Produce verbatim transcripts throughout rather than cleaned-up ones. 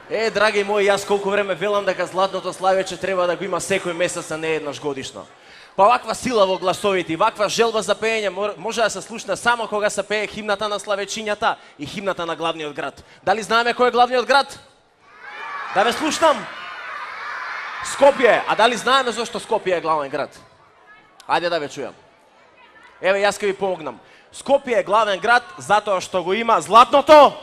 Е, драги мои, јас колку време велам дека златното славече треба да го има секој месец, а не еднаш годишно. Па ваква сила во гласовите, ваква желба за пеење може да се слушне само кога се пее химната на славечињата и химната на главниот град. Дали знаеме кој е главниот град? Да ве слушнам. Скопје. А дали знаеме зошто Скопје е главен град? Ајде да ве чујам. Еве, јас ќе ви помогнам. Скопје е главен град затоа што го има златното.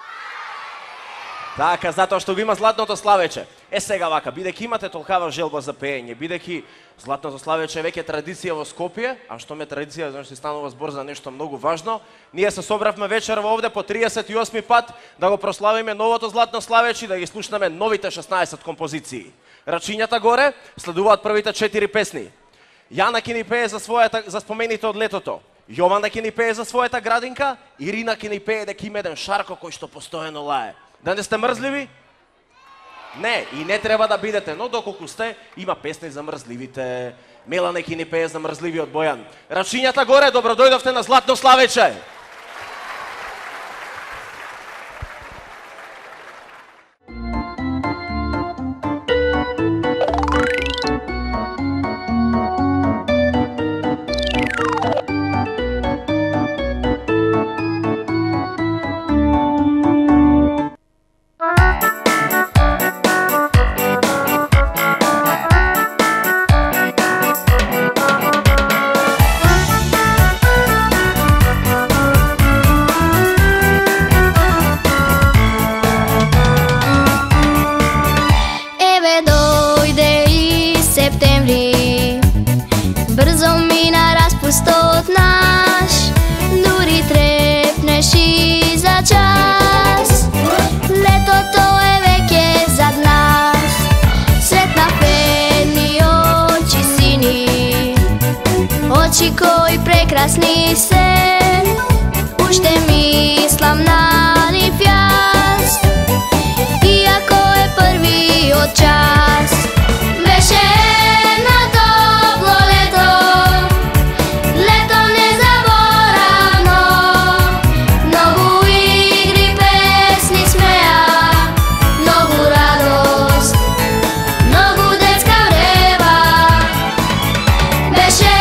Така, затоа што го има златното славече. Е сега вака, бидејќи имате толкава желба за пеење, бидејќи златното славече е веќе традиција во Скопје, а што ме традиција, значи станува збор за нешто многу важно, ние се собравме вечерва овде по триесет и осми пат да го прославиме новото златно славече и да ги слушнеме новите шеснаесет композиции. Рачињата горе следуваат првите четири песни. Јана ќе ни пее за својата за спомените од летото. Јована ќе ни пее за својата градинка, Ирина ќе ни пее дека има еден шарко кој што постојано лае. Да не сте мрзливи? Не, и не треба да бидете, но доколку сте, има песни за мрзливите. Мелана ќе ни пее за мрзливиот Бојан. Рачињата горе, добро дојдовте на златно славече. Кој прекрасни се, уште мислам на нив јас, иако е првиот час. Беше на топло лето, лето незаборавно, многу игри, песни, смеа, многу радост, многу детска врева. Беше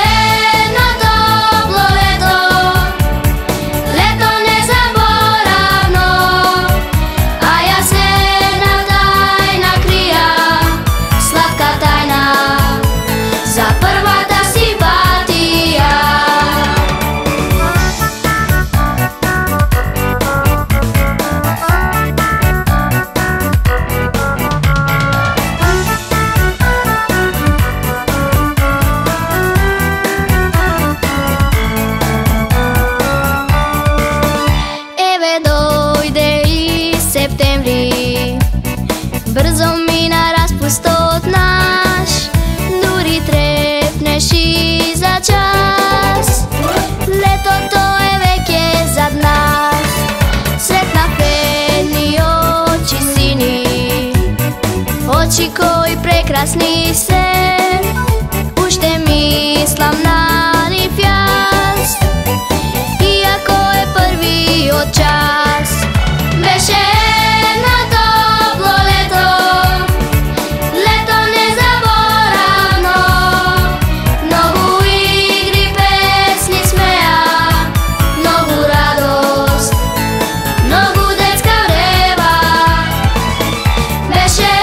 очи кои прекрасни се, уште мислам на нив јас, иако е првиот час. Беше на топло лето, лето незаборавно, многу игри, песни, смеа, многу радост, многу детска врева. Беше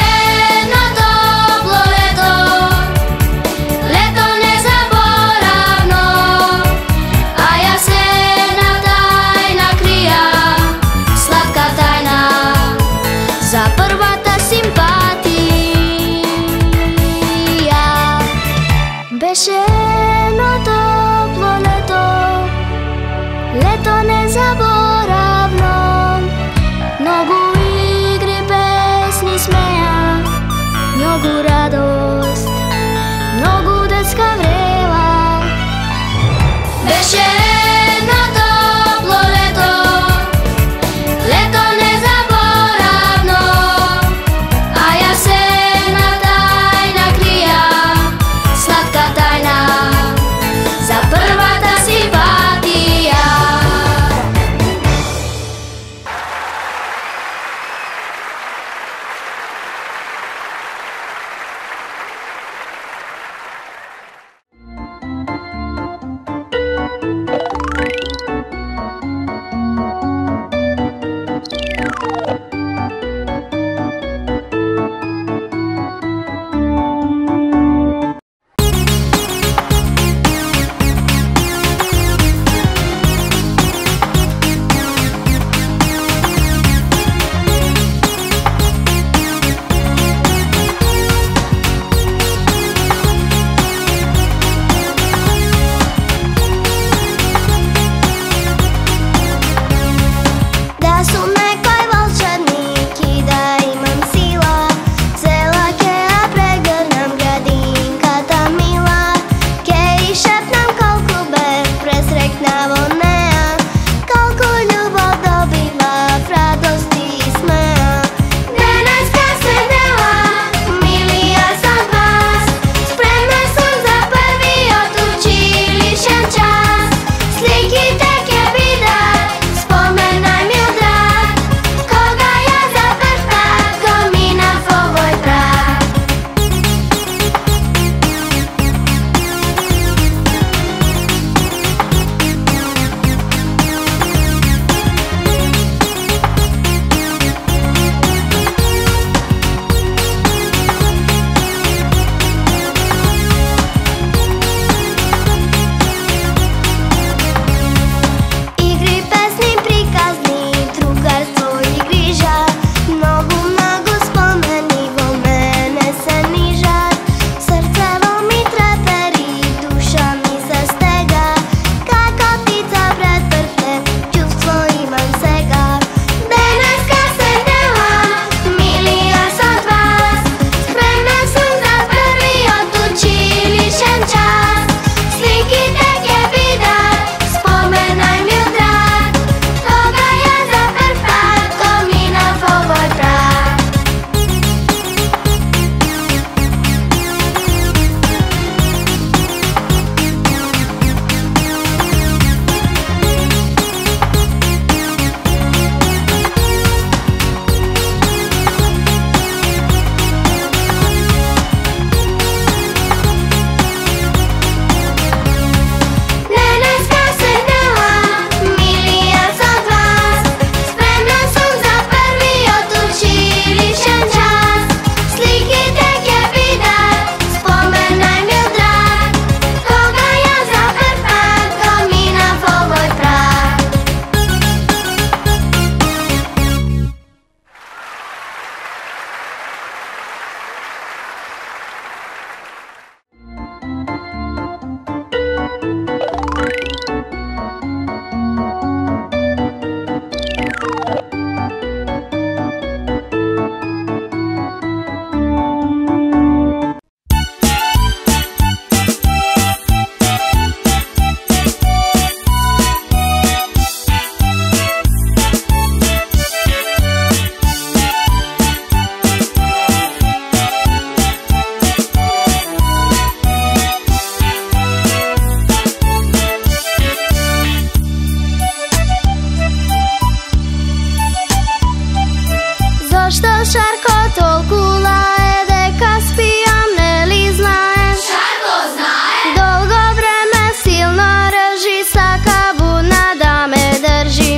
Zašto Šarko tolku laje, deka spijam, ne li znajem? Šarko znaje. Dolgo vreme silno rži, saka budna da me drži.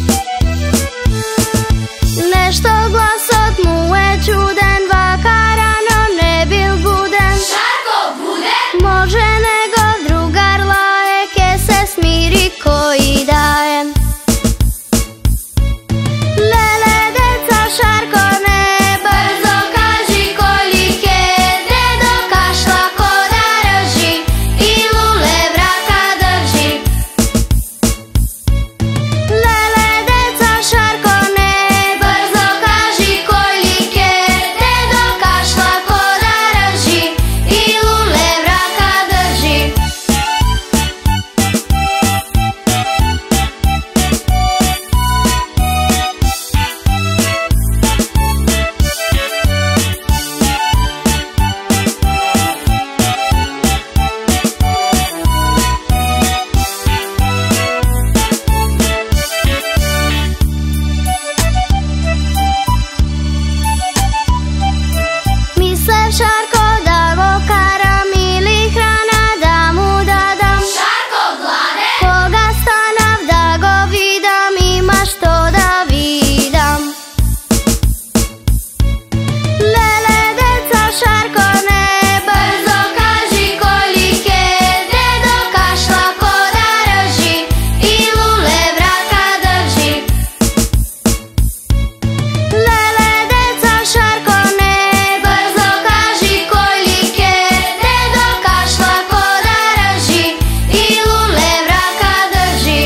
Nešto glas od mu je čuden, vaka rano ne bil buden. Šarko bude. Može nego drugar laje, ke se smiri koji daje. Lele deca Šarko ne, Brzo kaži kolike, dedo kašla ko da rži i lule vraka drži. lele deca Šarko ne, Brzo kaži kolike, dedo kašla ko da rži i lule vraka drži. mislev Šarko da go karam ili hrana da mu dadam. Šarko glade. Koga stanav da go vidam, ima što da vidam. Lele deca Šarko ne, Brzo kaži kolike, dedo kašla ko da rži i lule vraka drži. lele deca Šarko ne, Brzo kaži kolike, dedo kašla ko da rži i lule vraka drži.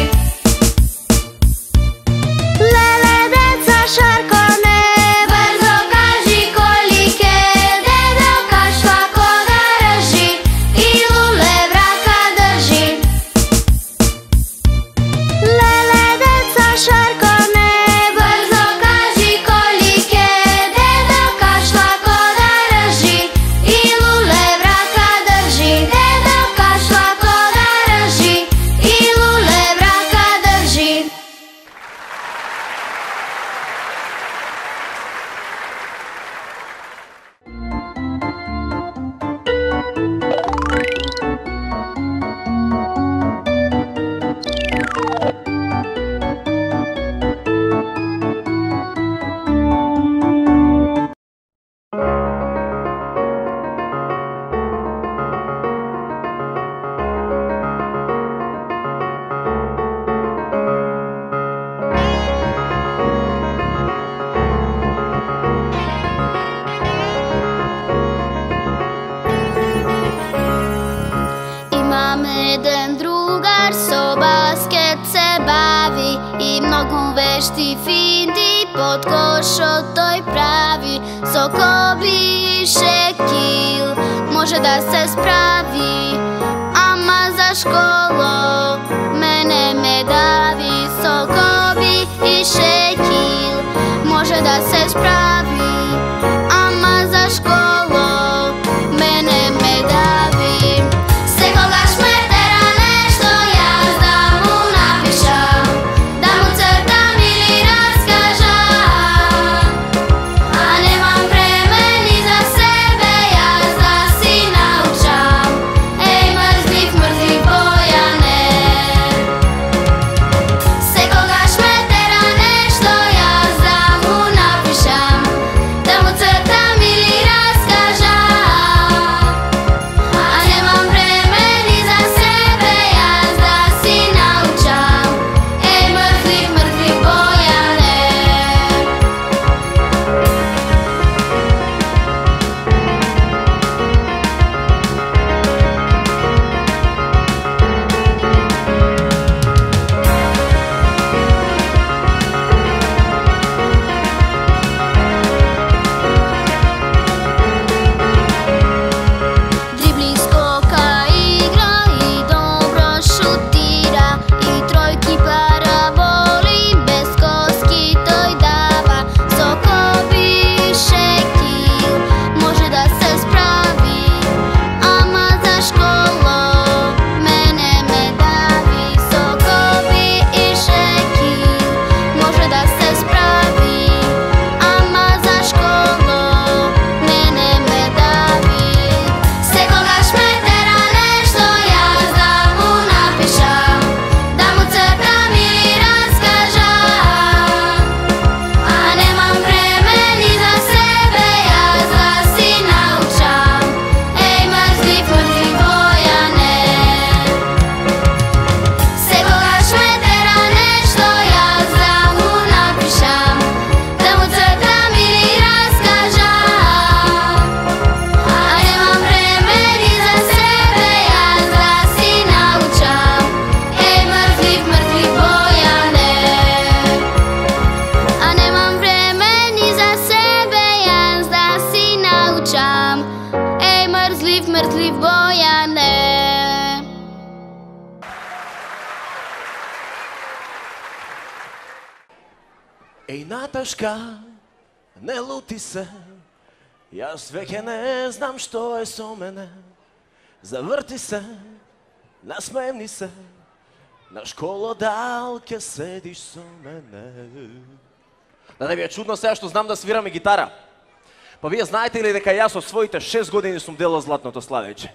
lele deca Šarko ne, Brzo kaži kolike, dedo kašla ko da rži i lule vraka drži. lele deca Šarko ne, Brzo kaži kolike, dedo kašla ko da rži i lule vraka drži. Dedo kašla ko da rži i lule vraka drži. imam jedan drugar, so basket se bavi i mnogo vešti finti pod košo toj pravi. So kobi i šekil može da se spravi, ama za školo mene me davi. So kobi i šekil može da se spravi, ama za školo mene me davi. Sekoga šmetera nešto ja da mu napišam, da mu crtam ili raskažam. A nemam vreme ni za sebe, ja da si naučam. Ej mrznik, mrznik Bojane. Sekoga šmetera nešto ja da mu napišam, Ej, Наташка, не лути се, јас веќе не знам што е со мене. Заврти се, насмевни се, на школодал ќе седиш со мене. Да не ви е чудно сега што знам да свирам и гитара? Па вие знаете ли дека јас од своите шест години сум делал Златното славеќе?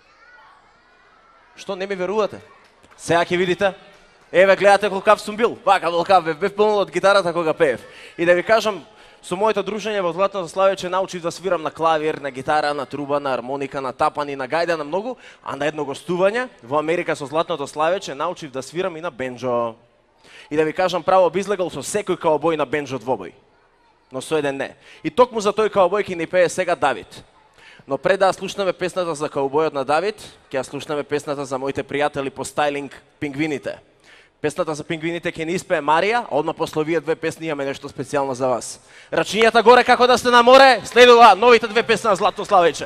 Што не ми верувате? Сега ќе видите. Еве, гледате колкав сум бил. Вака волкав бев, бев полно од гитарата кога пеев. И да ви кажам, со моето дружење во Златното славеќе научив да свирам на клавир, на гитара, на труба, на армоника, на тапани, на гајда, на многу, а на едно гостување во Америка со Златното славеќе научив да свирам и на бенџо. И да ви кажам, право би излегал со секој каубој на бенџо двобој. Но со еден не. И токму за тој каубој ќе ни пее сега Давид. Но пред да слушнеме песната за каубојот на Давид, ќе ја слушнеме песната за моите пријатели по стајлинг Пингвините. Песната за Пингвините ќе ни испее Марија, а одма после овие две песни имаме нешто специјално за вас. Рачињата горе како да сте на море, следува новите две песни на Златно славеќе.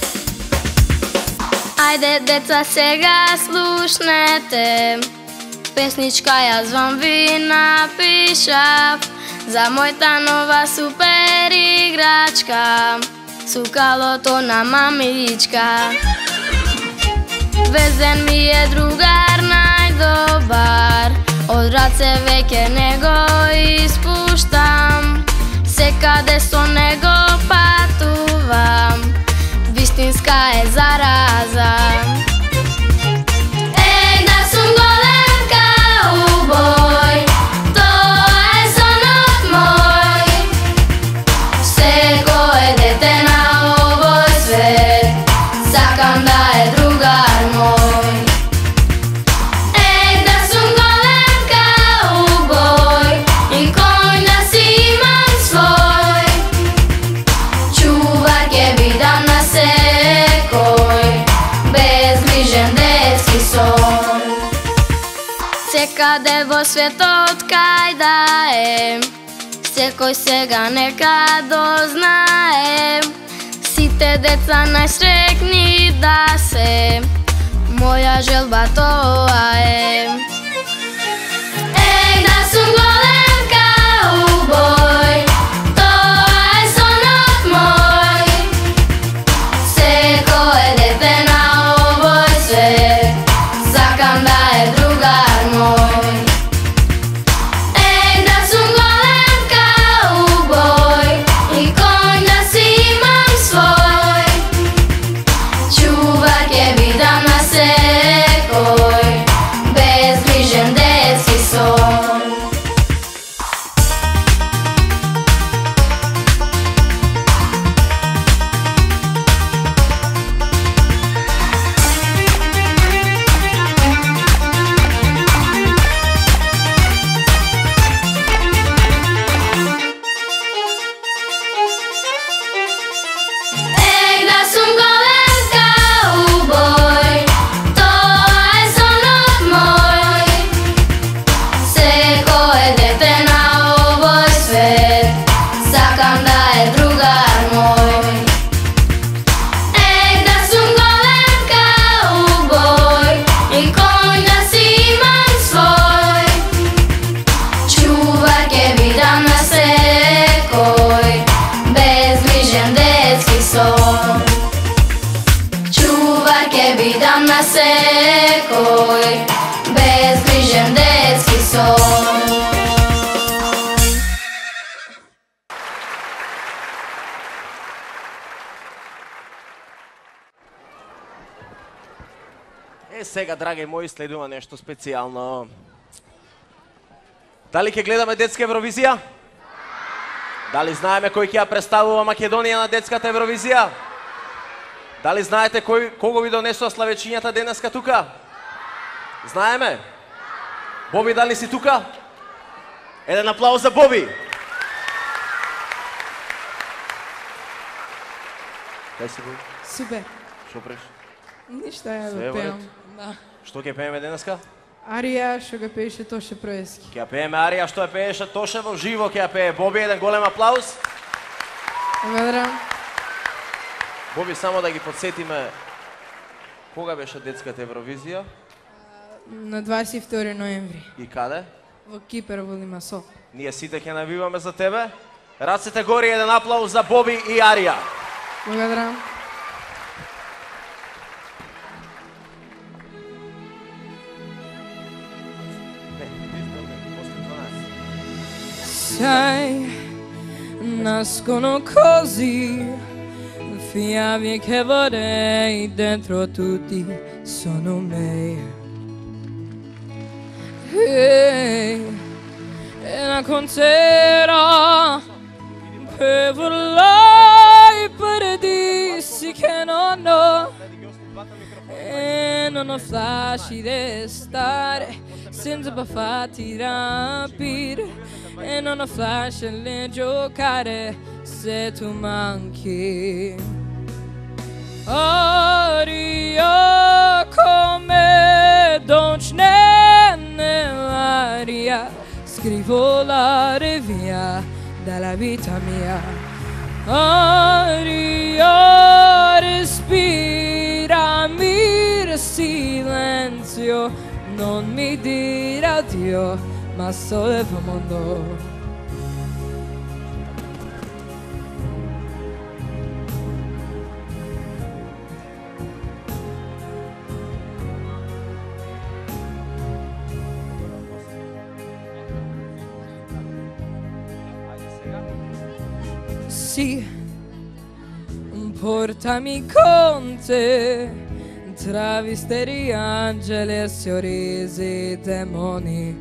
Ајде, деца, сега слушнете Pesnička jaz vam vi napíšav, za mojta nová super igračka, súkalo to na mamička. Vezen mi je drugár najdobar, od race veke nego ispuštam, se kade so nego patuvam, Vištinska je zaraza. Ej, da sam golem kauboj, to je sonot moj, vse ko je dete na ovoj svet, sakam da je drugar moj. Ej, da sam golem kauboj i konj da si imam svoj, čuvarke vidam na sekoj, bezbrižen detski son. Se kade vo svijet otkaj dajem, sekoj se ga nekad doznajem, site deca najsrekni da se, moja želba to je. Ej, da sam golem kauboj, to je sonot moj, seko je dete na ovoj svet, sakam da je drugar moj. Ej, da sam golem kauboj i konj da si imam svoj, čuvarke vidam na sekoj, bezbrižen detski son. Ej, da sam golem kauboj, to je sonot moj, seko je dete na ovoj svet, sakam da je drugar moj. Ej, da sam golem kauboj i konj da si imam svoj, čuvarke vidam na sekoj, bezbrižen detski son. Čuvarke vidam na sekoj, bezbrižen detski son. Е, сега, драги мои, следува нешто специјално. Дали ќе гледаме детска Евровизија? Дали знаеме кој ќе ја представува Македонија на детската Евровизија? Дали знаете кој, кого ви донесува славечињата денеска тука? Знаеме? Боби, дали си тука? Еден аплауз за Боби! Кај си, Боби? Супер. Шо преш? Ништа ја Све да во ред? пеам. Да. Што ќе пееме денеска? Арија што го пееше Тоше Проески. Ќе ја пееме Арија што ја пееше Тоше во живо, ќе ја пее Боби, еден голем аплауз. Благодарам. Боби, само да ги подсетиме, кога беше детската Евровизија На дваесет и втори ноември и каде? во Кипер во Лимасол. Ние сите ќе навиваме за тебе. Рацете гори, еден аплауз за Боби и Арија. Благодарам. Sai, nascono così, fiamme che vorrei, dentro tutti sono me. Hey, e la conterò per volare i paradisi che non ho, e non ho flash di stare senza farti rapire, e non ho flash di giocare se tu manchi. Aria come dolce nell'aria, scrivo la revia della vita mia. Aria respirami il silenzio non mi dire addio, ma solleva mondo. Sì, portami con te tra misteri, angeli e sorrisi, demoni.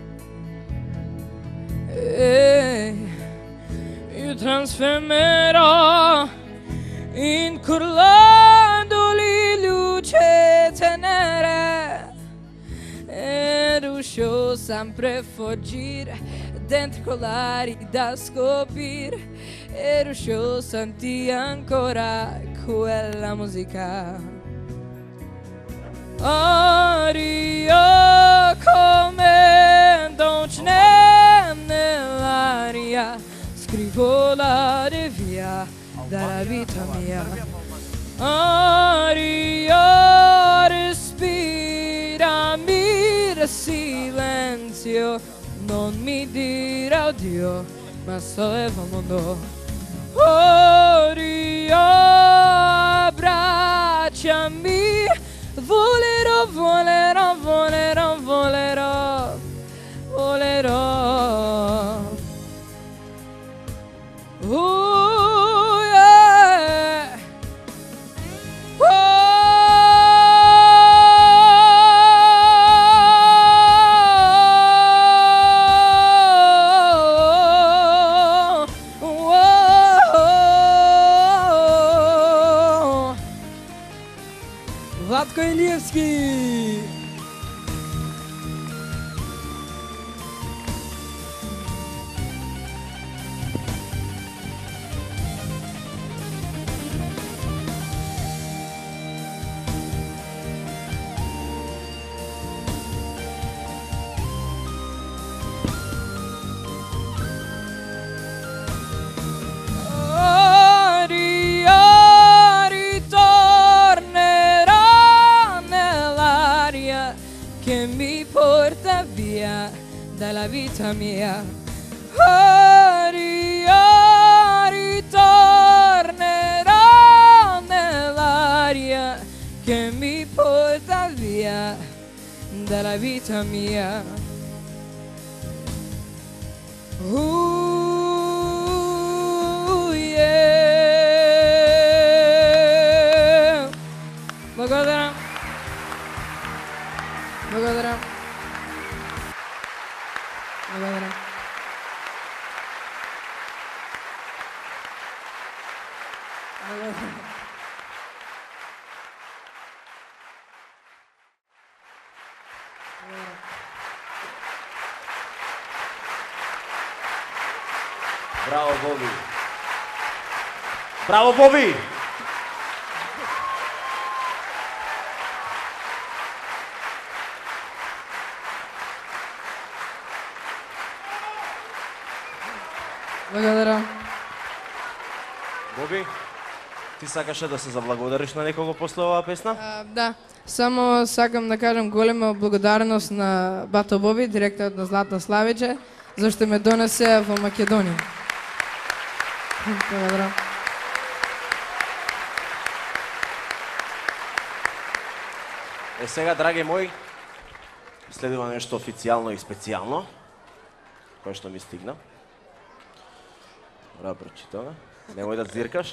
E io trasformerò in curlandoli luce tenere e riuscirò sempre a fuggire dentro colari da scoprire e riuscirò a sentire ancora quella musica. Aria come dolce nell'aria, scrivo la via dalla vita mia. Aria respirami il silenzio, non mi dire addio, ma solleva il mondo. Aria abbracciami, volerò, volerò, volerò, volerò, volerò. Oh, yeah. Oh, oh, oh. Władko Iliewski. Aria ritornerà nell'aria che mi porta via dalla vita mia. Aria ritornerà nell'aria che mi porta via dalla vita mia. Ooh, yeah. Благодаря. Благодаря. Благодаря. Благодаря. Браво, Боби! Браво, Боби! Благодаря. Боби, ти сакаше да се заблагодариш на некого после оваа песна? А, да, само сакам да кажам голема благодарност на Бато Боби, директорот на Златно Славиче, зашто ме донесе во Македонија. Благодарам. Е сега, драги мои, следува нешто официјално и специјално, кое што ми стигна. Мора да прочитаме. Немој да зиркаш.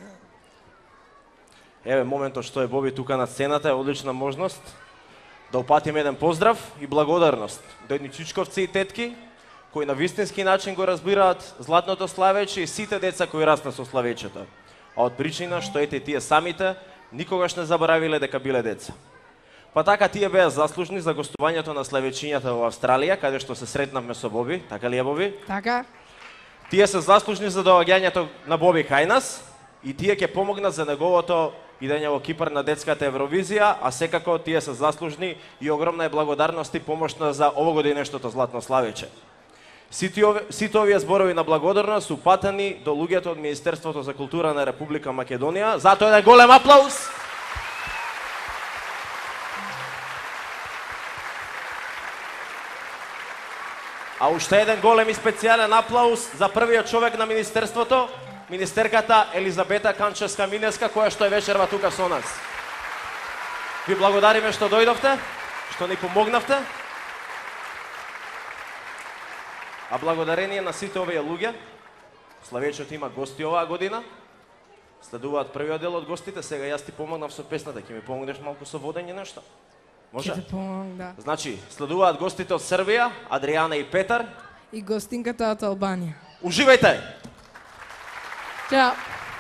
Еве, моментот што е Боби тука на сцената е одлична можност да упатиме еден поздрав и благодарност до едни чичковци и тетки кои на вистински начин го разбираат Златното Славече и сите деца кои раснат со Славечето. А од причина што ете тие самите никогаш не заборавиле дека биле деца. Па така тие беа заслужни за гостувањето на славечињата во Австралија, каде што се сретнавме со Боби, така ли е, Боби? Така. Тие се заслужни за доаѓањето на Боби кај нас и тие ќе помогнат за неговото идење во Кипар на детската Евровизија, а секако тие се заслужни и огромна е благодарност и помошна за овогодинешното Златно Славече. Сите овие, сите овие зборови на благодарност су упатени до луѓето од Министерството за култура на Република Македонија. Затоа еден голем аплауз! А уште еден голем и специјален аплауз за првиот човек на Министерството, министерката Елизабета Канчевска-Минеска, која што е вечерва тука со нас. Ви благодариме што дојдовте, што ни помогнавте. А благодарение на сите овие луѓе, Славечето има гости оваа година. Следуваат првиот дел од гостите, сега јас ти помогнав со песната, ќе ми помогнеш малку со водење нешто? Може? Ќе те помогнам, да. Значи, следуваат гостите од Србија, Адријана и Петар. И гостинката од Албанија. Уживајте! Чао!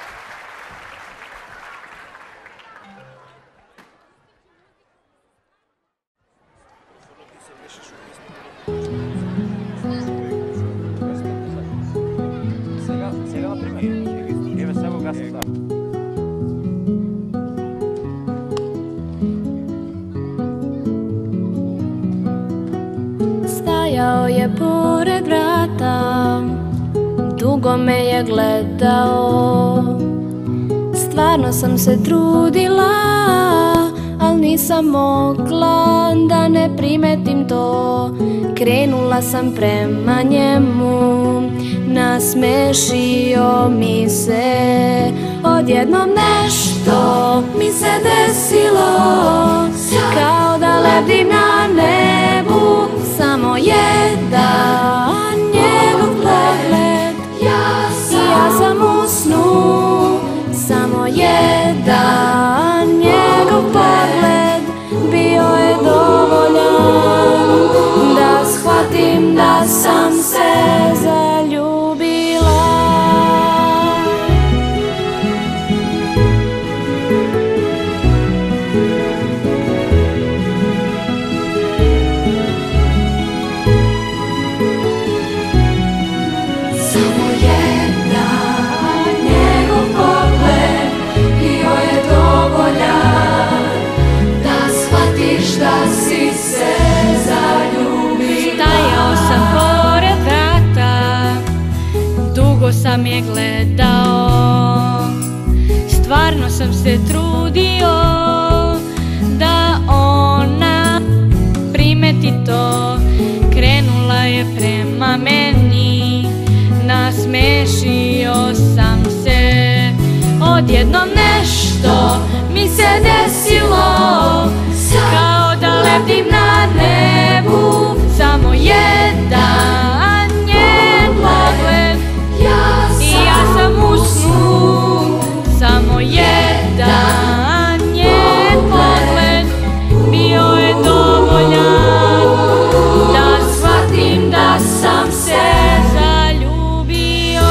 Сега, сега например, еве сега го гасам, да. Stajao je pored vrata, dugo me je gledao. Stvarno sam se trudila, al nisam mogla da ne primetim to. Krenula sam prema njemu, nasmešio mi se. Odjednom nešto mi se desilo, kao da lebdim na nebu. Samo jedan njegov pogled i ja sam u snu. Samo jedan njegov pogled bio je dovoljan da shvatim da sam se zaljubila. Samo jedan njegov pogled bio je dovoljan da shvatiš da si se zaljubila. Stajao sam pored vrata, dugo sam je gledao. Stvarno sam se trudio da ona primeti to. Krenula je prema meni, nasmešio sam se. Odjednom nešto mi se desilo, kao da lebdim na nebu. Samo jedan njen pogled i ja sam u snu. Samo jedan njen pogled bio je dovoljan da shvatim da sam se zaljubio.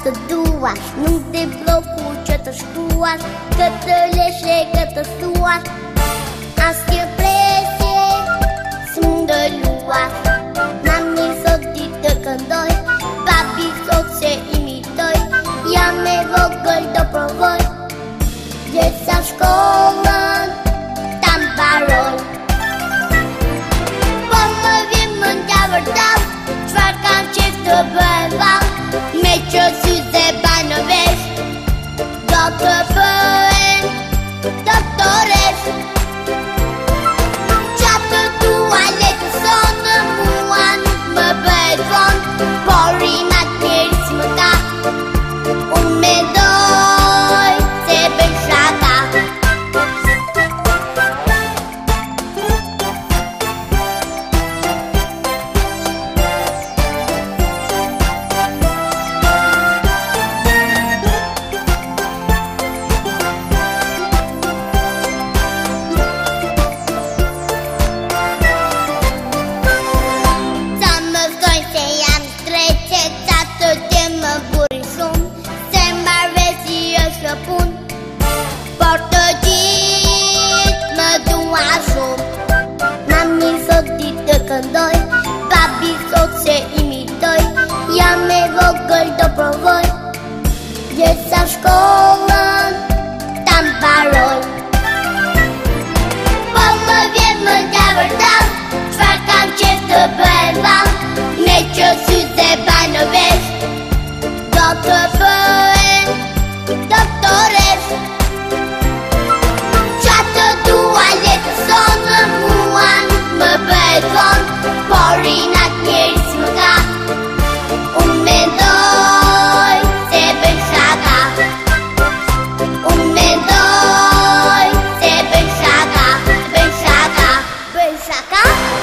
të duash, nuk të bloku që të shkuash, këtë leshe këtë thuash, as një presje së më ndëluash. Mami sot di të këndoj, papi sot se imitoj, jam e vogël do provoj, gjitha shkollën ta mbaroj. Po më vjen mendja vërtet, çfarë kanë qef të bëjmë vallë, me që syze bajnë vesh, do të bëhen doktores. Qatë tua letë sonë, mua nuk më bëhet vonë, por rimat njerë si më ka, unë mendoj se bën shaka. Por të gjithë më dua shumë, mami sot di të këndoj, papi sot se imitoj, jam e vogël do provoj, gjitha shkollën ta mbaroj. Po më vjen mendja vërtet, çfarë kam qef të bëjmë vallë, me që syze bajnë vesh, do të bëhen doktores. Qatë tua letë sonë, mua nuk më bëhet vonë, por rinat njerë si më ka, unë mendoj se bën shaka. Unë mendoj se bën shaka, bën shaka, bën shaka.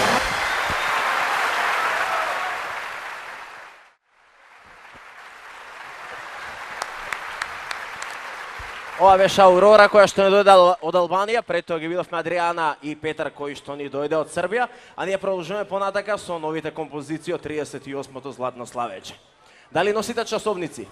Ова беше Аурора која што ни дојде од Албанија, пред тоа ги видовме Адриана и Петар кои што ни дојде од Србија, а ние продолжуваме понатака со новите композиции од триесет и осмото Златно славече. Дали носите часовници?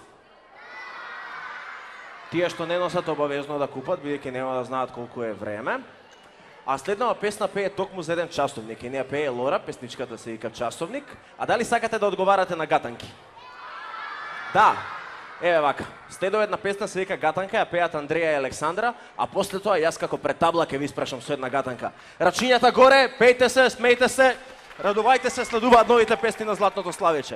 Тие што не носат обавезно да купат, бидејќи нема да знаат колку е време. А следнава песна пее токму за еден часовник, и неја пее Лора, песничката се вика Часовник. А дали сакате да одговарате на гатанки? Да. Еве вака, следува една песна се вика Гатанка, ја пеат Андреја и Александра, а после тоа јас како пред табла ќе ви испрашам со една гатанка. Рачињата горе, пејте се, смејте се, радувајте се, следуваат новите песни на Златното славече.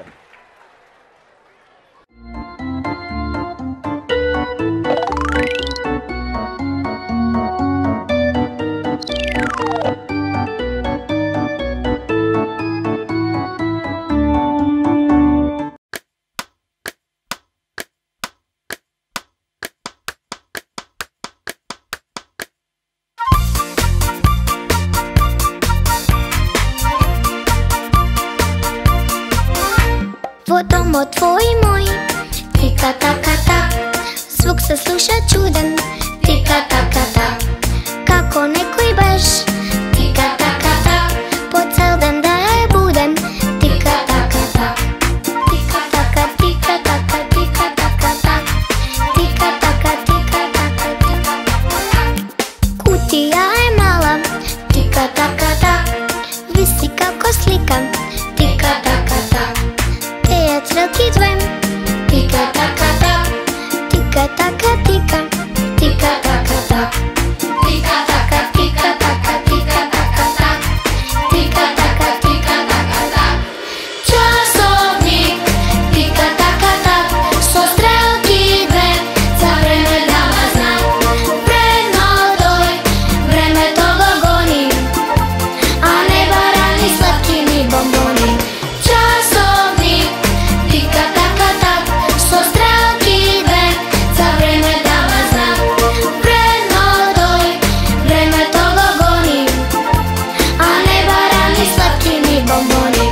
Дома твой и мой, тика-така-так, звук се слуша чуден, тика-така-так, како некој беш, тика-така-так, по цел ден да е буден, тика-така-так, тика-така, тика-така, тика-така-так, тика-така, тика-така, тика-така-так. Кутија е мала, тика-така-так, виси како слика, тика-така-так. Црелки двем, тика-така-так, тика-така-тика, тика-така-так, тика-така, тика-така, тика-така-так, тика-така, тика-така-так. Часовник, тика-така-так, со стрелки две, за време дава знак. Вредно дој, времето го гони, а не барани сладки ни бомбони. Часовник, тика-така-так, со стрелки две, за време дава знак. Вредно дој, времето го гони, а не барани сладки ни бомбони.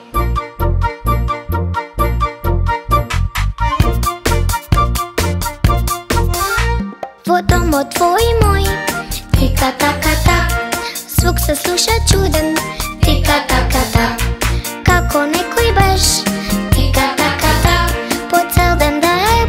Во домот твој и мој, тика-така-так, звук се слуша чуден, тика-така-так, како некој беш, тика-така-так, по цел ден да е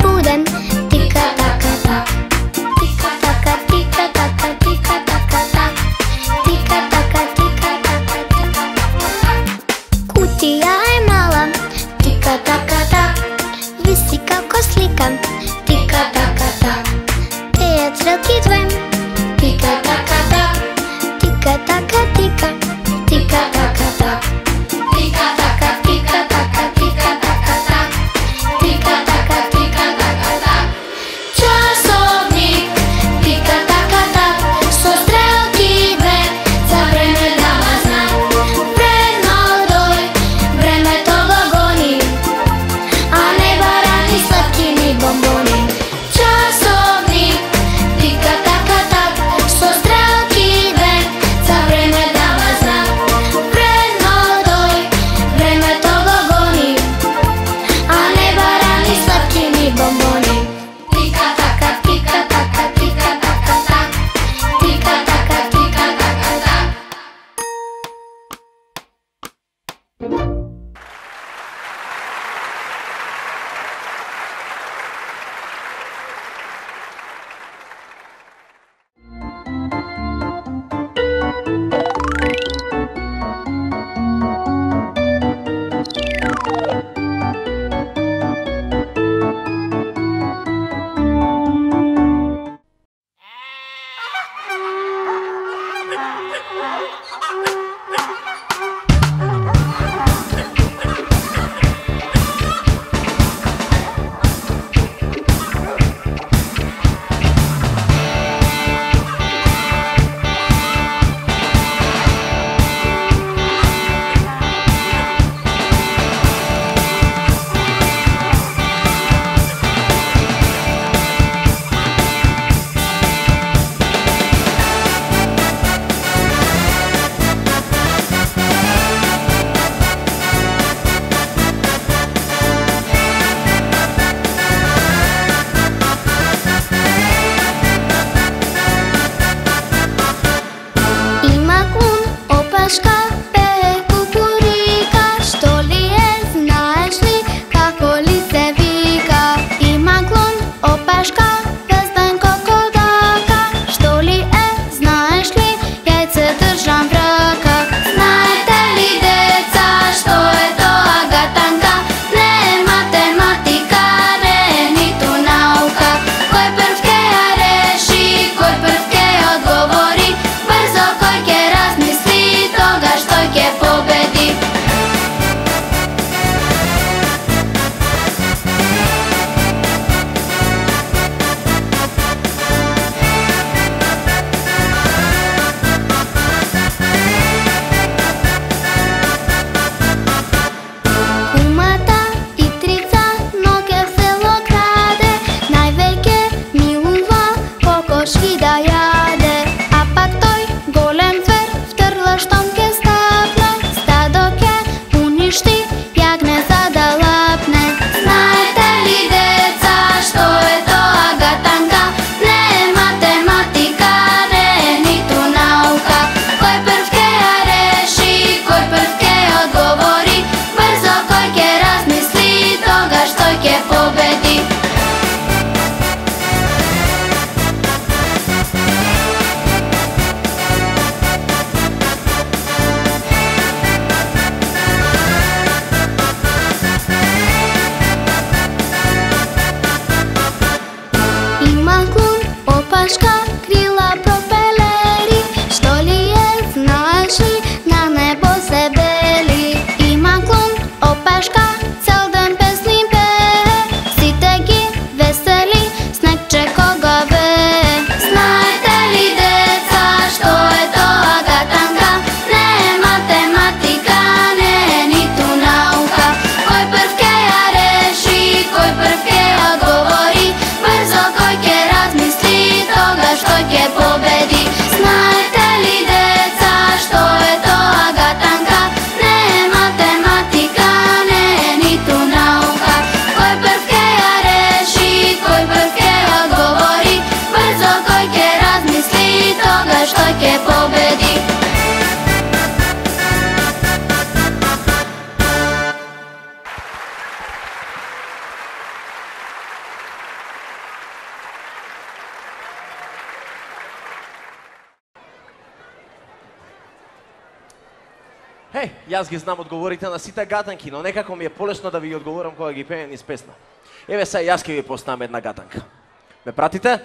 Хеј, јас ги знам одговорите на сите гатанки, но некако ми е полесно да ви ги одговорам кога ги пеем низ песна. Еве сега јас ќе ви поставам една гатанка. Ме пратите?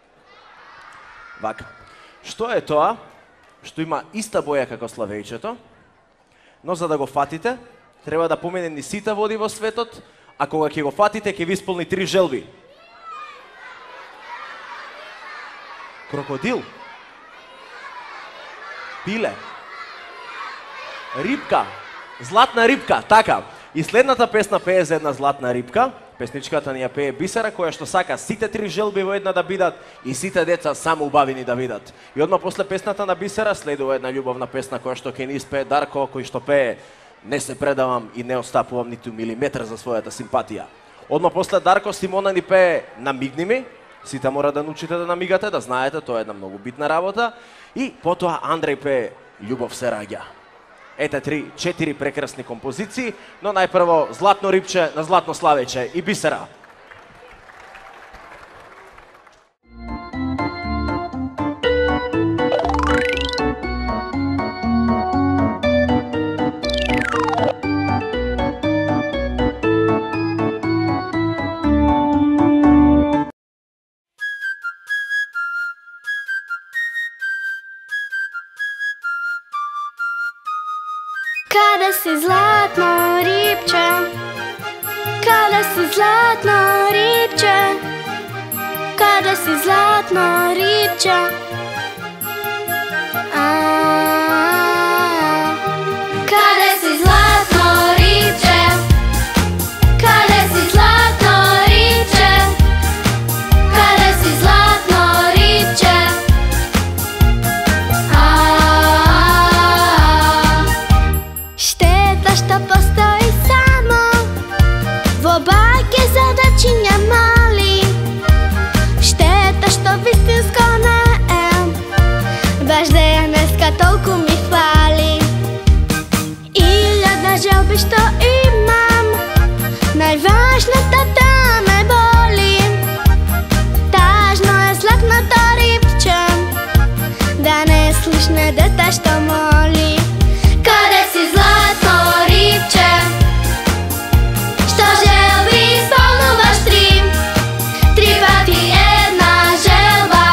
Вака. Што е тоа што има иста боја како славејчето, но за да го фатите, треба да помине ни сите води во светот, а кога ќе го фатите, ќе ви исполни три желби. Крокодил, пиле, рибка, златна рибка, така. И следната песна пее за една златна рибка. Песничката ни ја пее Бисера, која што сака сите три желби во една да бидат и сите деца само убавини да видат. И одма после песната на Бисера следува една љубовна песна која што ќе ни испее Дарко, кој што пее "Не се предавам и не остапувам ниту милиметар за својата симпатија". Одма после Дарко Симона ни пее "Намигни ми". Сите мора да научите да намигате, да знаете, тоа е една многу битна работа. И потоа Андреј пее "Љубов се раѓа". Ете три, четири прекрасни композиции, но најпрво Златно рибче на Златно славејче и Бисера. si zlatno ribče, kada si zlatno ribče, kada si zlatno ribče. Kada si zlatno ribče, kada si zlatno ribče, kada si zlatno ribče. Šteta što postoji samo v obake zadačinja mali. Šteta što vistinsko ne em, baš deneska toliko mi fali. Iljadna želbi što imam, najvažno da te me boli. Tažno je zlatno to ribče, da ne slušne deta što moli. Kada si zlatno ribče, što želbi ispunuvaš tri, tri pati jedna želba,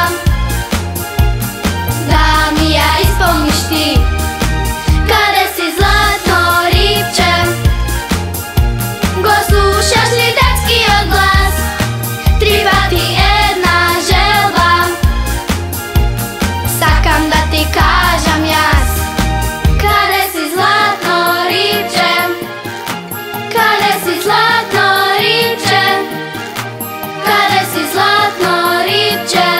da mi ja ispuniš ti. Kada si zlatno ribče, go slušaš li detski odglas, tri pati jedna želba, sakam da ti kažem jas. Kada si zlatno ribče, kada si zlatno ribče, kada si zlatno ribče.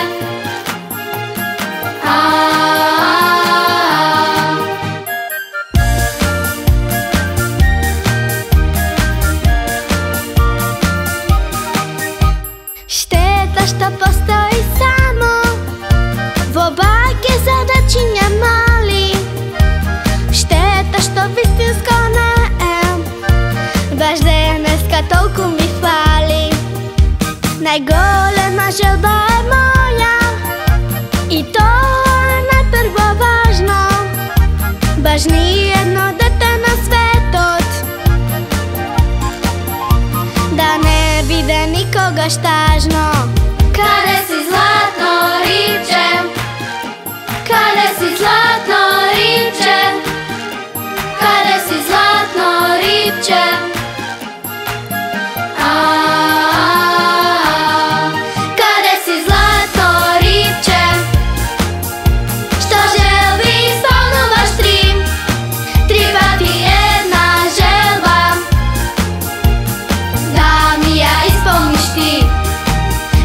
Šteta što postoji samo v obake zadačinja mali. Šteta što vistinsko ne em, baš deneska toliko mi fali. Najgolema želba je moja i to je najprvo važno, baš nijedno dete na svetot da ne vide nikoga štažno. Kada si zlatno ribče, kada si zlatno ribče, kada si zlatno ribče. Kada si zlatno ribče, što želbi ispunuvaš tri, tri pati jedna želba, da mi ja ispuniš ti.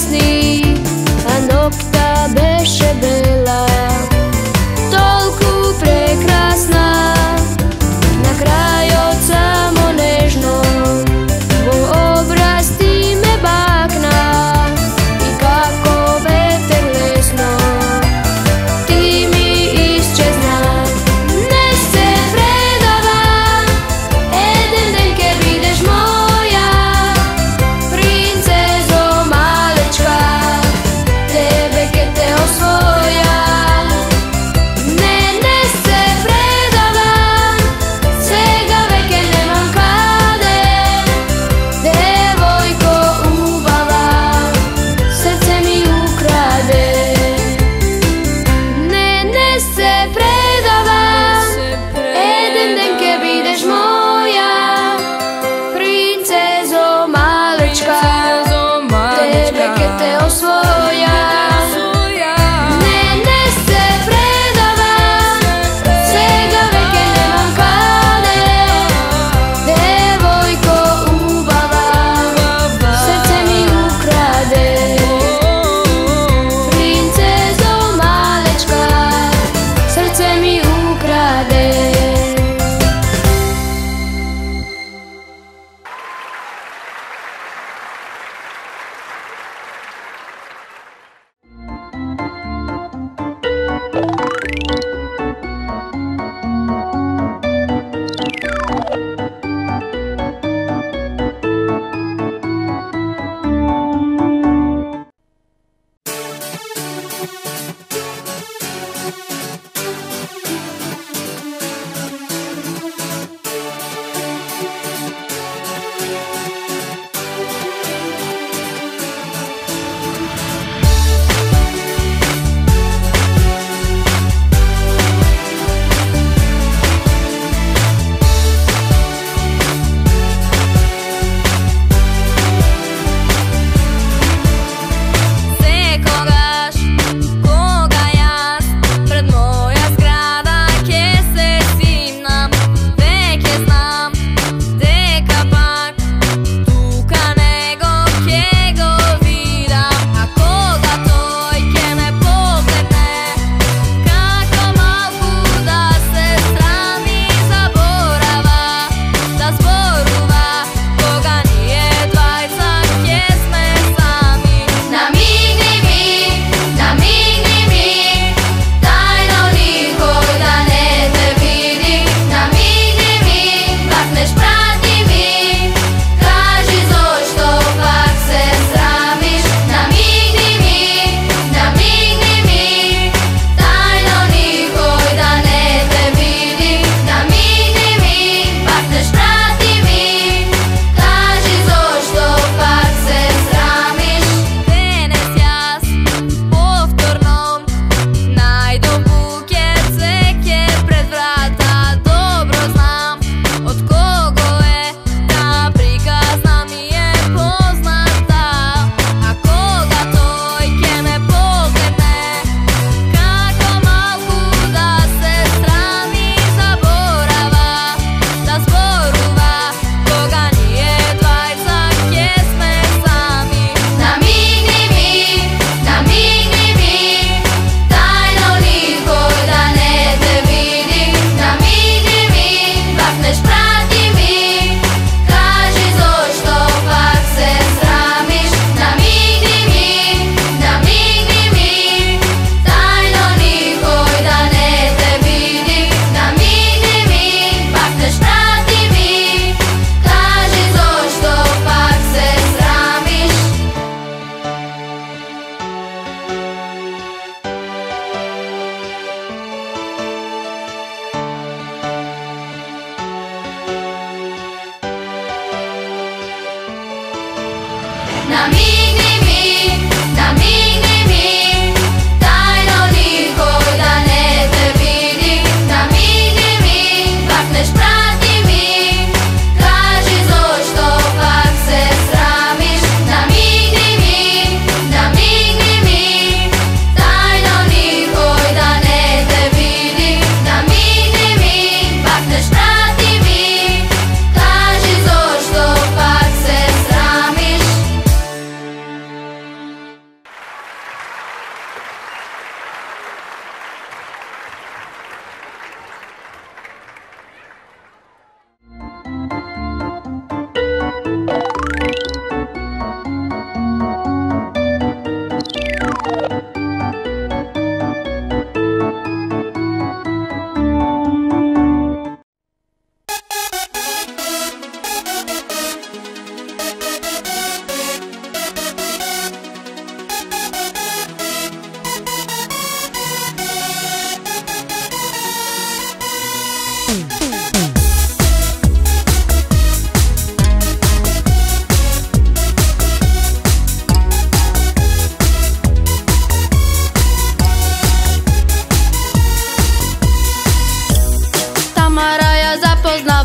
pesni, a nokta beše bela, tolku prekrasna, na kraj od samo nežno, vo obraz ti me bakna i kako veter lesno, ti mi iščezna, ne se predava, jeden deň, keď budeš moja, princezo malečka.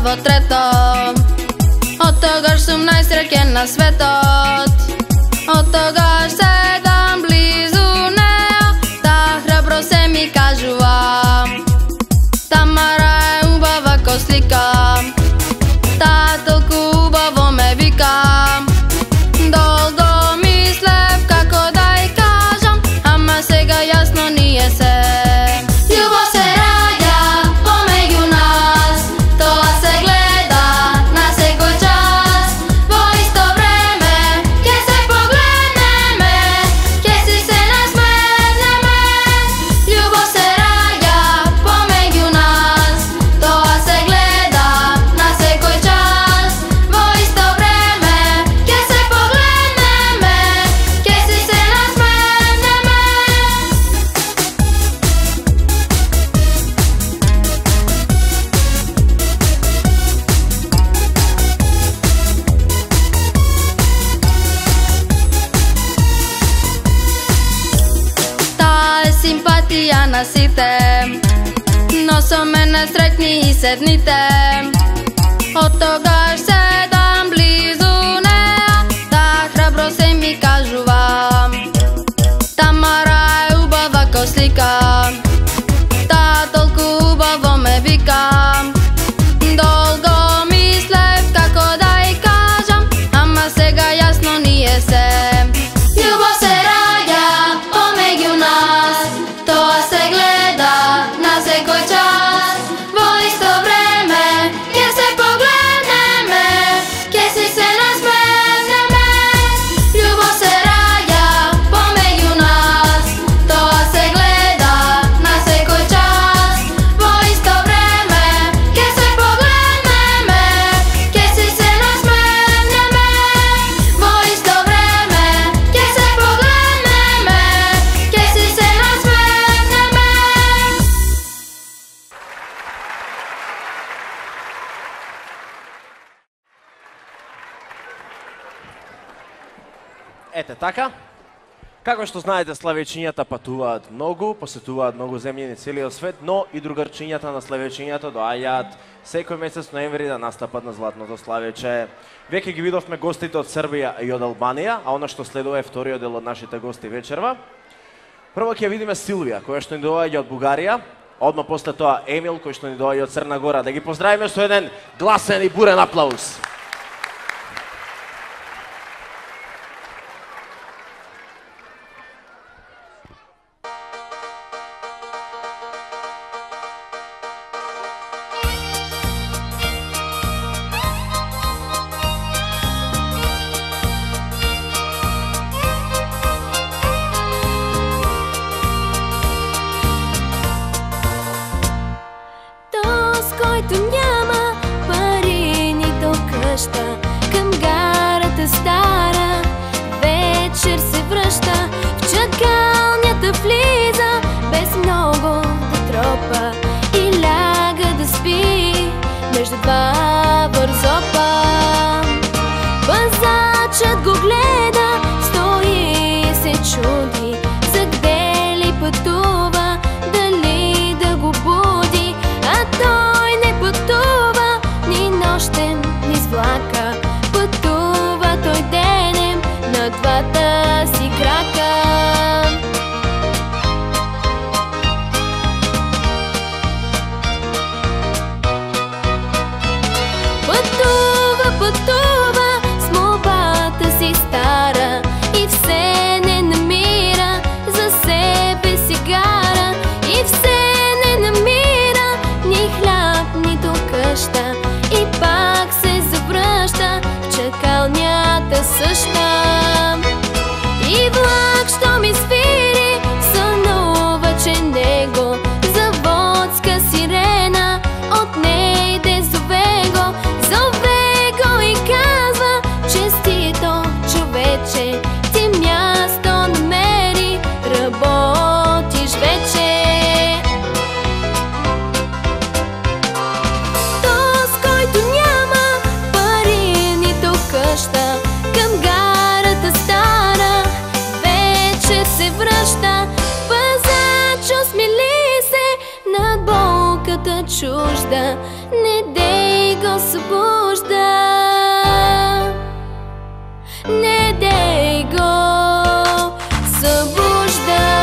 во трето. Од тогаш сум најсреќен на светот. Од тогаш седам близу неа, та храбро се ми кажува. Тамара е убава ко слика, та толку убаво ме вика. Долго мислев како да ја кажам, ама сега јасно ни е се. Љубов се раѓа помеѓу нас, тоа се гледа на секој час. Во исто време ќе се погледнеме, ќе си се насмееме. Љубов се раѓа помеѓу нас, тоа се гледа на секој час. Во исто време ќе се погледнеме, ќе си се насмееме. Таа е симпатија на сите, но со мене среќни и седните. Од тогаш седам близу неа, та храбро се ми кажува. Тамара е убава ко слика, та толку убаво ме вика. Долго мислев како да ја кажам, ама сега јасно ни е се. Љубов се раѓа помеѓу нас, тоа се гледа на секој час. Во исто време ќе се погледнеме, ќе си се насмееме. Љубов се раѓа помеѓу нас, тоа се гледа на секој час. Во исто време ќе се погледнеме, ќе си се насмееме. Во исто време ќе се погледнеме, ќе си се насмееме. Ете така. Како што знаете, славечињата патуваат многу, посетуваат многу земји на целиот свет, но и другарчињата на славечињата доаѓаат секој месец ноември да настапат на Златното славече. Веќе ги видовме гостите од Србија и од Албанија, а она што следува е вториот дел од нашите гости вечерва. Прво ќе видиме Силвија, која што ни доаѓа од Бугарија, одма после тоа Емил, кој што ни доаѓа од Црна Гора. Да ги поздравиме со еден гласен и бурен аплауз. Тоз, който няма пари нито къща, към гарата стара вечер се връща. В чакалнята влиза без много да тропа и ляга да спи между два вързопа. Пазачът го гледа, стои и се чуди, за где ли пътува, дали да го буди. А той не пътува ни нощем, ни с влака. Пътува той денем на двата си крака. Пътува, пътува с молбата си стара и все не намира за себе си гара. И все не намира ни хляб, нито къща. И пак се завръща в чакалнята съща. И влак, що ми свири, сънува, че него заводска сирена от нейде зове го. Зове го и казва: честито човече, ти място намери, работиш вече. Тоз, който няма пари нито къща, към гарата стара вечер се връща. Пазач, усмили се над болката чужда, не дей го събужда. Не дей го събужда.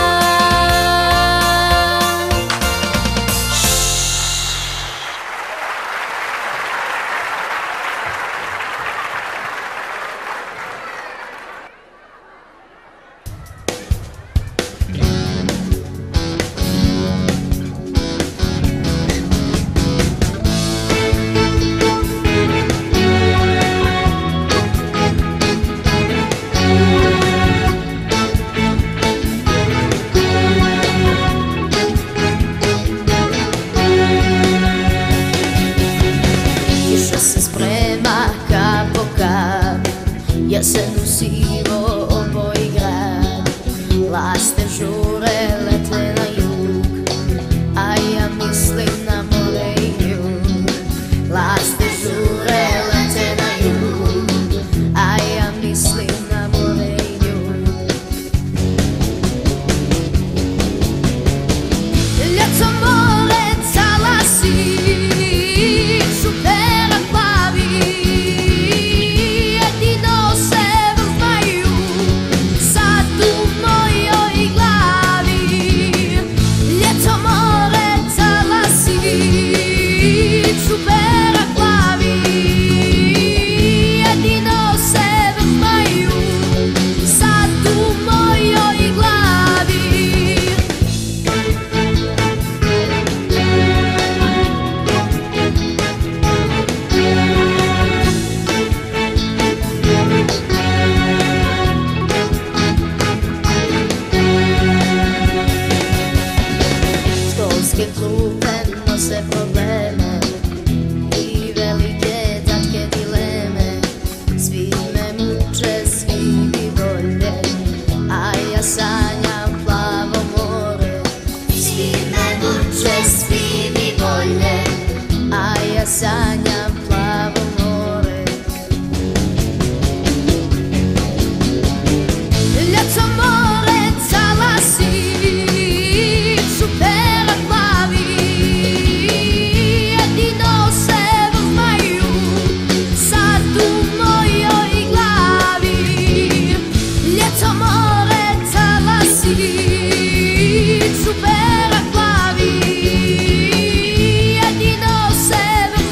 Jesen usivo oboj grad, laste žure lete na jug, a ja mislim na more i jug. Laste žure lete na jug, a ja mislim na more i jug. Ljeto more talasi, šupera plavi, sanjam plavo more. Ljeto more talasi, šupera plavi, jedino se vrtaju sad u mojoj glavi. Ljeto more talasi, šupera plavi, jedino se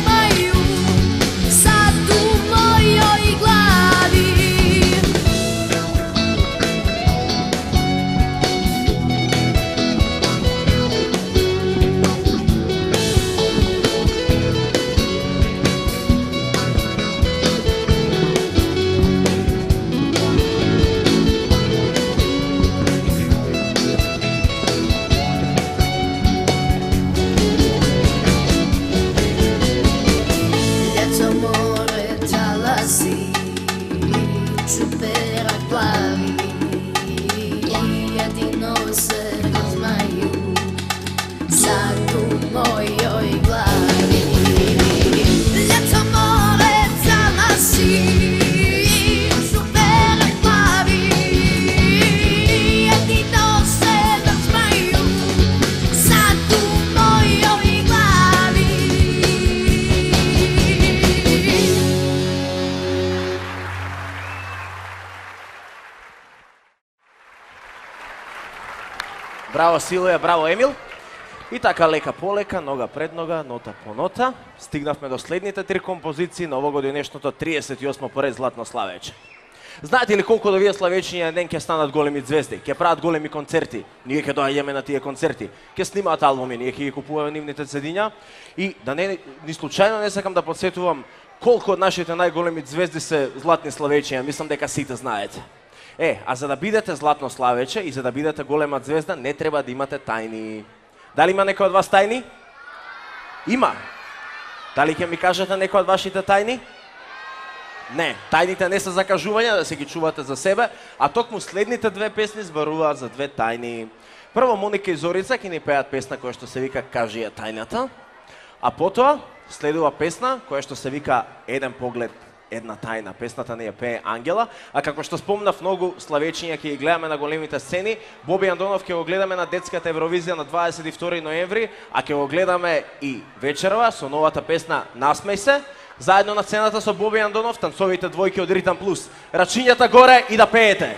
Браво Силуја, браво Емил. И така лека полека, нога пред нога, нота по нота, стигнавме до следните три композиции на овогодинешното триесет и осмо поред Златно Славече. Знаете ли колку до вие славечниот ден ќе станат големи звезди, ќе прават големи концерти, ние ќе доаѓаме на тие концерти, ќе снимаат албуми, ние ќе ги купуваме нивните цедиња и да не ни случајно не сакам да подсетувам колку од нашите најголеми звезди се златни славечиња, мислам дека сите знаете. Е, а за да бидете Златно Славече и за да бидете голема звезда, не треба да имате тајни. Дали има некој од вас тајни? Има. Дали ќе ми кажете некој од вашите тајни? Не, тајните не се закажувања, да се ги чувате за себе, а токму следните две песни зборуваат за две тајни. Прво Моника и Зорица ќе ни пеат песна која што се вика Кажи ја тајната, а потоа следува песна која што се вика Еден поглед една тајна. Песната не ја пее Ангела, а како што спомнав, многу славечиња ќе ги гледаме на големите сцени. Боби Андонов ќе го гледаме на детската Евровизија на дваесет и втори ноември, а ќе го гледаме и вечерва со новата песна Насмеј се. Заедно на сцената со Боби Андонов, танцовите двојки од Ритам Плюс. Рачињата горе и да пеете!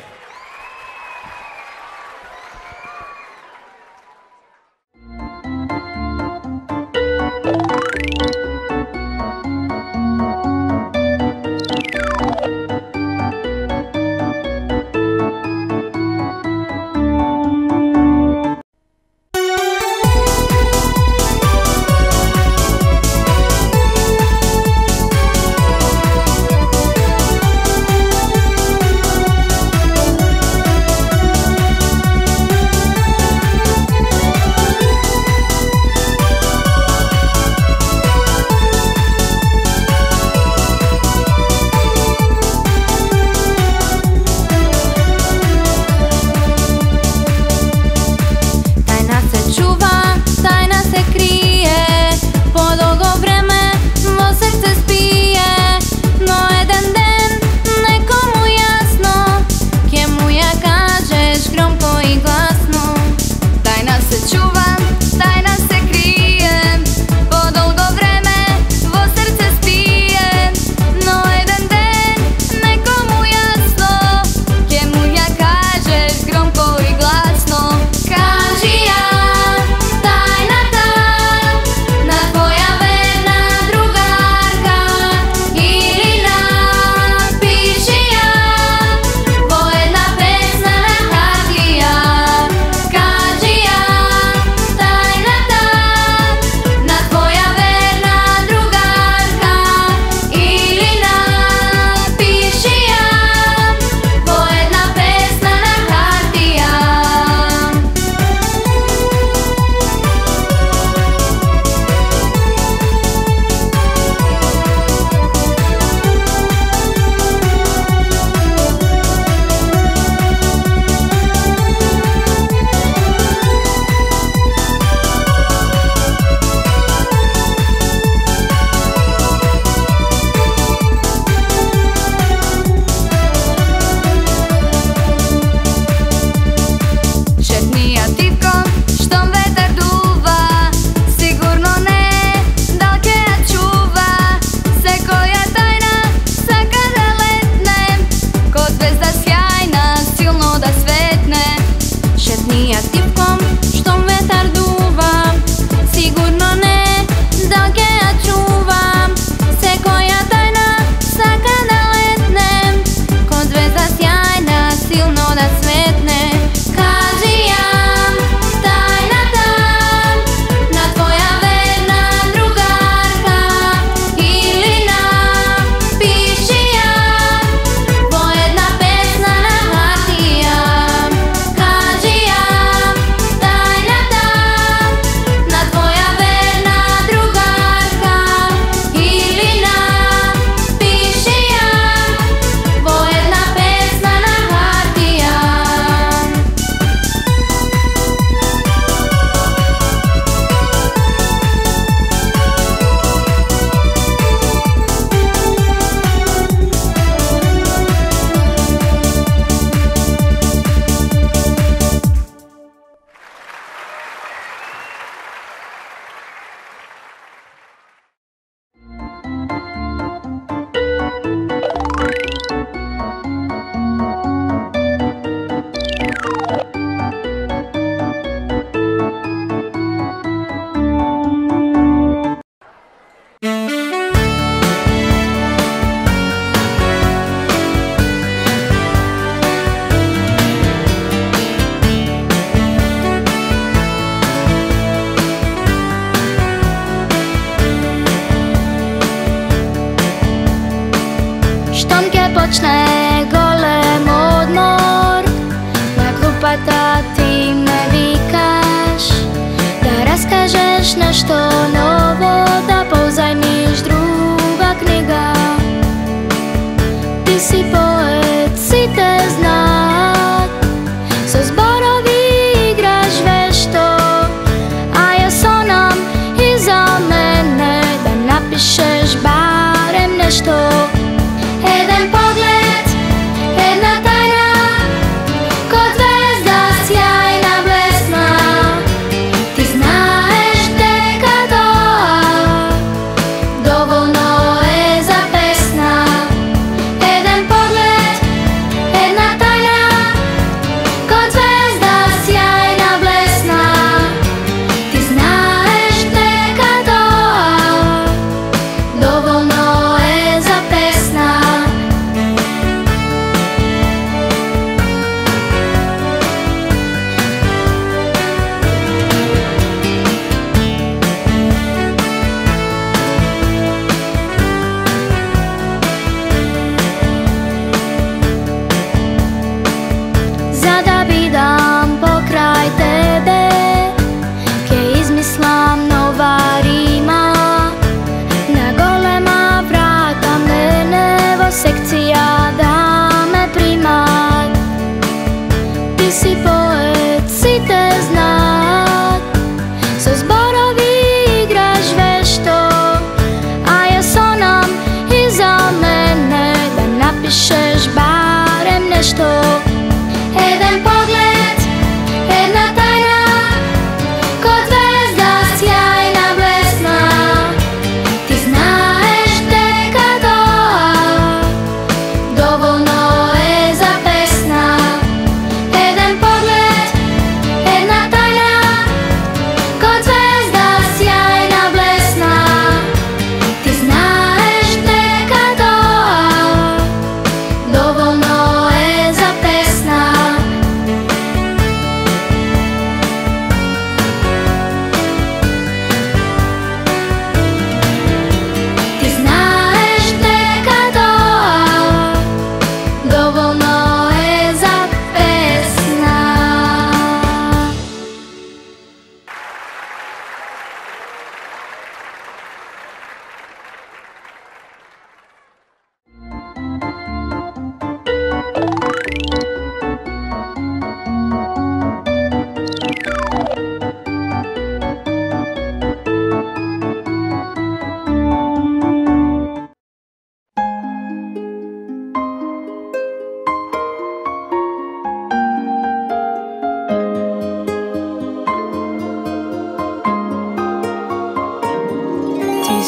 počne golem odmor. Na klupata ti me vikaš, da raskažeš nešto novo, da pozajmiš druga knjiga. Ti si poet, si te znat, so zborovi igraš vešto, a ja sonam iza mene, da napišeš barem nešto.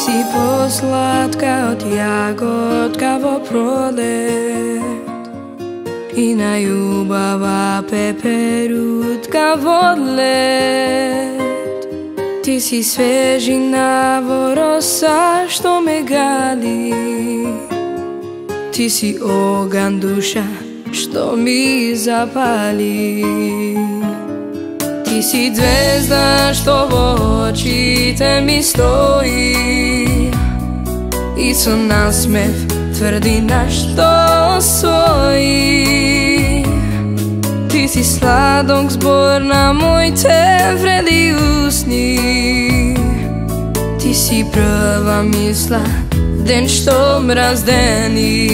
si poslatка od jagotka vo prolет i najubava peperutka vo led. Ti si svežina vo rosa što me gali, ti si ogan duša što mi zapali. Ti si zvezda što v očite mi stoji i co nasmev tvrdi na što osvoji. Ti si sladok zbor na moj te vredi usni, ti si prva misla den što mrazdeni.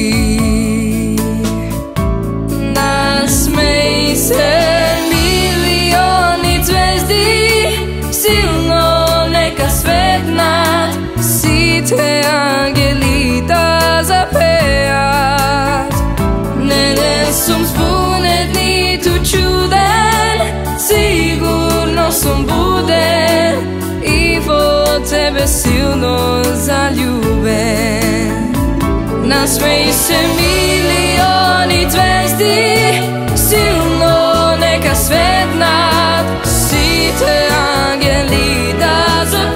Nasmej se milioni zvezdi, silno neka svetnat, si te angelita zapejat. Ne, ne sam zbunet ni tu čuden, sigurno sam buden i vo tebe silno zaljuben. Nasmej se milioni zvezdi, silno neka svetnat, si te angelita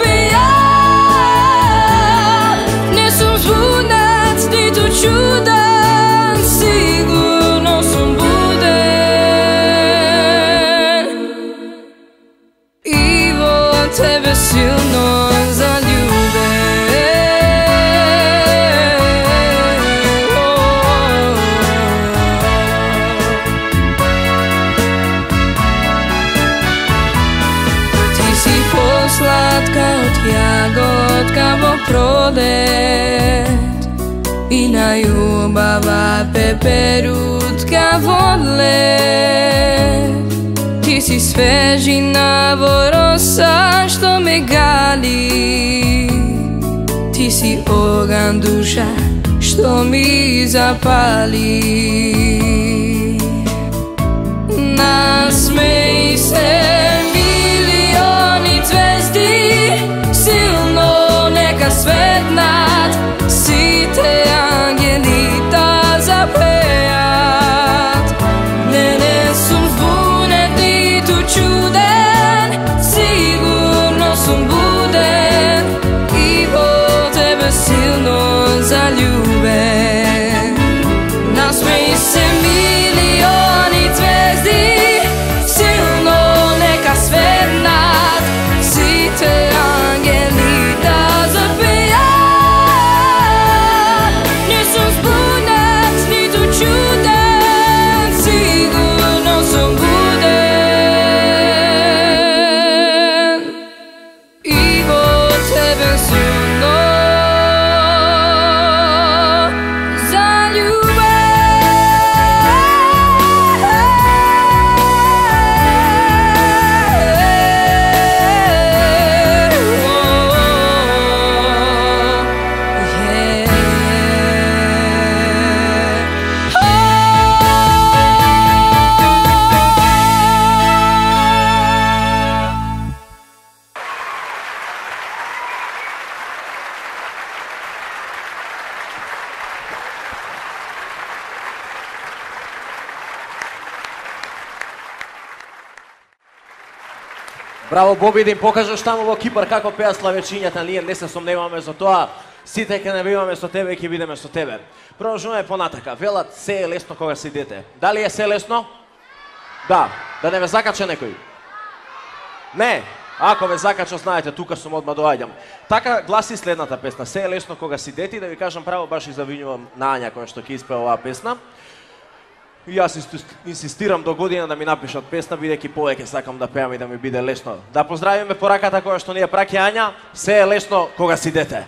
zapejat. Ne sam zbunac ni tu čudan, sigurno sam buden i vo tebe silno zaljuben. Slatka od jagotka vo prolet i najubava peperutka vo led. Ti si svežina vo rosa što me gali, ti si ogan duša što mi zapali. Nasmej se zvezdi, silno neka svetnat, si te angelita zapejat. Ne, ne sam zbunet ni tu čuden, sigurno sam buden i vo tebe silno zaljuben. Nasmej se milioni zvezdi, silno neka svetnat, te angelita zapejat. Nisam zbunac ni tu čudan, sigurno sam buden i vo tebe silno Браво, Боби, да им покажеш таму во Кипар како пеа славечињата, ние не се сомневаме за тоа. Сите ќе не биваме со тебе и ќе бидеме со тебе. Продолжуваме понатака. Велат се е лесно кога си дете. Дали е се лесно? Да. Да не ве закача некој? Не. Ако ве закача, знаете, тука сум одма доаѓам. Така гласи следната песна. Се е лесно кога си дете, да ви кажам право, баш и завинувам на Ања која што ќе испее оваа песна. И јас инсистирам до година да ми напишат песна, бидејќи повеќе сакам да пеам и да ми биде лесно. Да поздравиме пораката која што ни ја праќа Ања. Се е лесно кога си дете.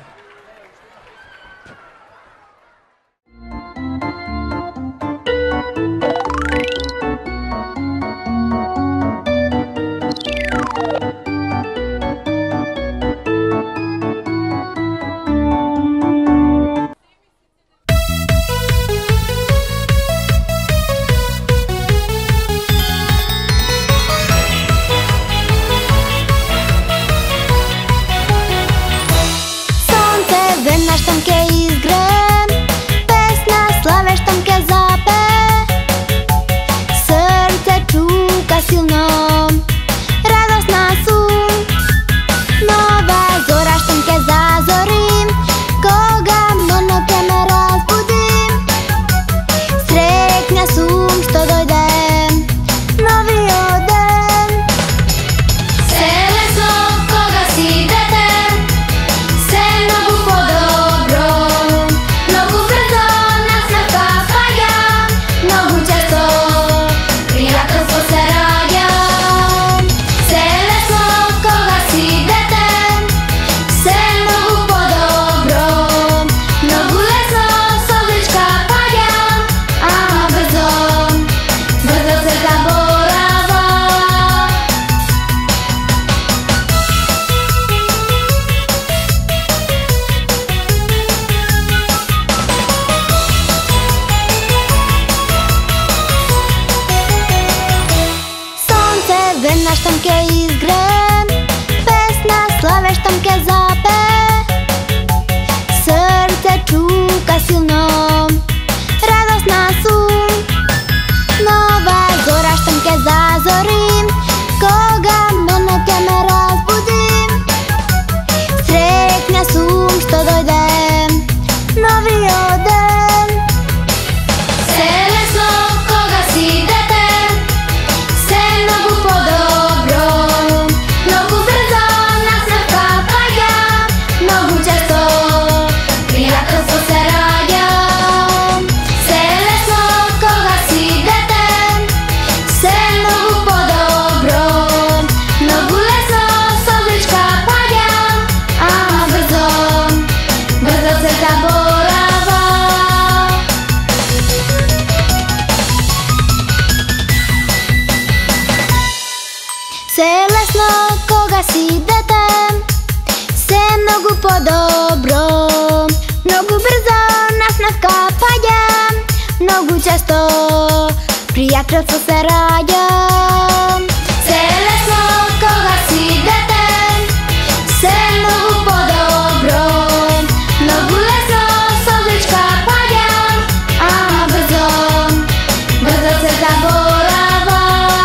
mnogo po-dobro. Mnogo brzo nas naskapađa, mnogo često prijateljstvo se rađa. Cele smo koga si dete, sve mnogo po-dobro. Mnogo leso solička pađa, a brzo, brzo se zaborava.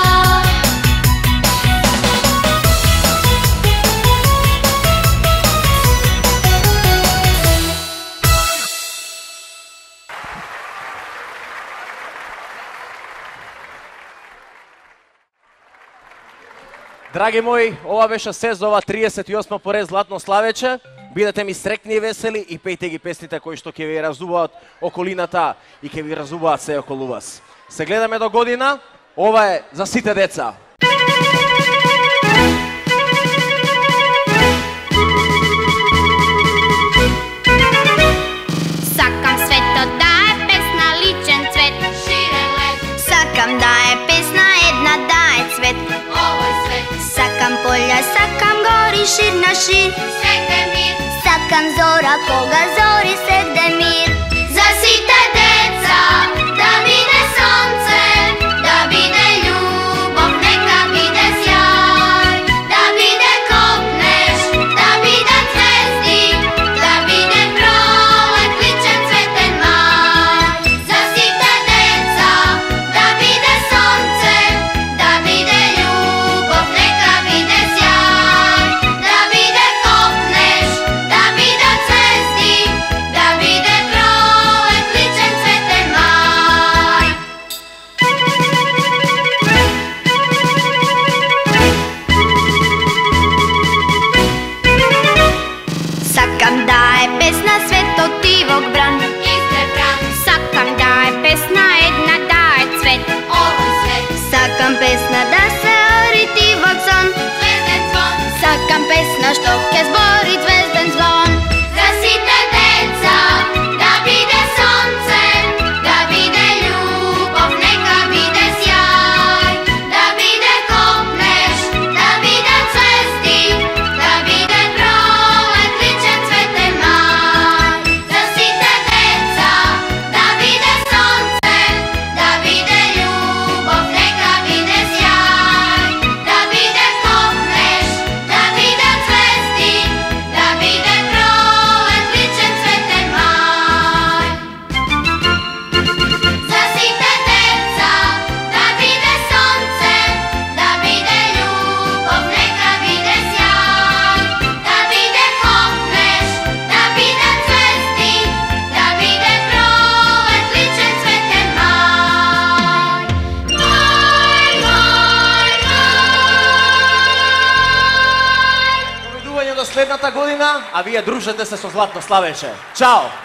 Драги мои, ова беше се за ова триесет и осмо поред Златно славече. Бидете ми срекни и весели и пејте ги песните кои што ќе ви разубаат околината и ќе ви разубаат се околу вас. Се гледаме до година, ова е за сите деца. Сакам светот да е песна личен цвет, ширен лед. Сакам да е песна една да е цвет, овој свет. Сакам полја, сакам гори, шир на шир, свегде мир. Сакам зора кога зори свегде мир. За сите деца да биде сонце, да биде љубов, нека биде сјај, да биде копнеш, да биде звезди, да биде пролет, личен цветен мај. За сите деца да биде сонце, да биде љубов, нека биде сјај, да биде копнеш, да биде звезди, да биде пролет, личен цветен мај. Сакам да е песна светотивог бран, избран. Сакам да е песна една да е цвет, овој свет. Сакам песна да се оритивог сон, звезден звон. Сакам песна што ќе збори звезден звон. За сите деца да биде сонце, да биде љубов, нека биде сјај, да биде копнеш, да биде звезди, да биде пролет, личен цветен мај. За сите деца да биде сонце, да биде љубов, нека биде сјај, да биде копнеш, да биде звезди, да биде пролет, личен цветен мај. За сите деца да биде сонце, да биде љубов, нека биде сјај, да биде копнеш, да биде звезди, да биде пролет, личен цветен мај. Мај, мај, мај. Довидување до следната година, а вие дружете се со Златно славече. Чао!